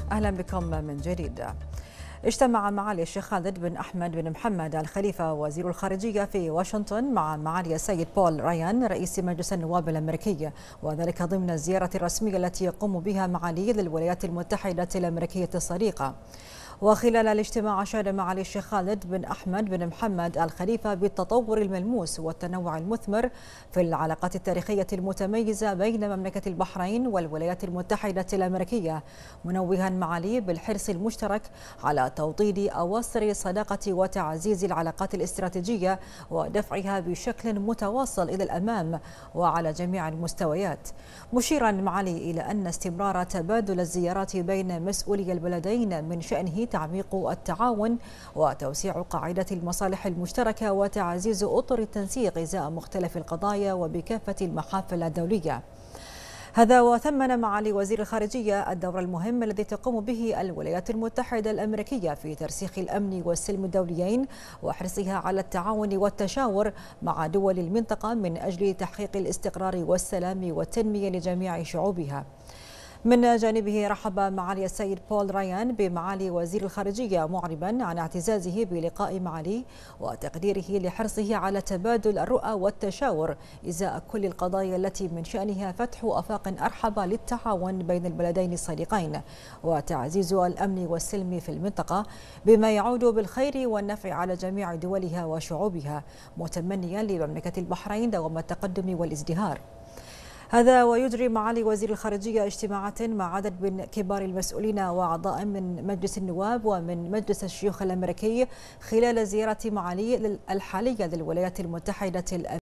أهلا بكم من جديد. اجتمع معالي الشيخ خالد بن أحمد بن محمد الخليفة وزير الخارجية في واشنطن مع معالي السيد بول رايان رئيس مجلس النواب الأمريكي، وذلك ضمن الزيارة الرسمية التي يقوم بها معالي للولايات المتحدة الأمريكية الصديقة. وخلال الاجتماع أشاد معالي الشيخ خالد بن أحمد بن محمد الخليفة بالتطور الملموس والتنوع المثمر في العلاقات التاريخية المتميزة بين مملكة البحرين والولايات المتحدة الأمريكية، منوها معالي بالحرص المشترك على توطيد أواصر الصداقة وتعزيز العلاقات الاستراتيجية ودفعها بشكل متواصل إلى الأمام وعلى جميع المستويات، مشيرا معالي إلى أن استمرار تبادل الزيارات بين مسؤولي البلدين من شأنه تعميق التعاون وتوسيع قاعدة المصالح المشتركة وتعزيز أطر التنسيق إزاء مختلف القضايا وبكافة المحافل الدولية. هذا وثمن معالي وزير الخارجية الدور المهم الذي تقوم به الولايات المتحدة الأمريكية في ترسيخ الأمن والسلم الدوليين وحرصها على التعاون والتشاور مع دول المنطقة من أجل تحقيق الاستقرار والسلام والتنمية لجميع شعوبها. من جانبه رحب معالي السيد بول رايان بمعالي وزير الخارجية، معربا عن اعتزازه بلقاء معاليه وتقديره لحرصه على تبادل الرؤى والتشاور إزاء كل القضايا التي من شأنها فتح آفاق أرحب للتعاون بين البلدين الصديقين وتعزيز الأمن والسلم في المنطقة، بما يعود بالخير والنفع على جميع دولها وشعوبها، متمنيا لمملكة البحرين دوام التقدم والازدهار. هذا ويجري معالي وزير الخارجية اجتماعات مع عدد من كبار المسؤولين وأعضاء من مجلس النواب ومن مجلس الشيوخ الأمريكي خلال زيارة معالي الحالية للولايات المتحدة الأمريكية.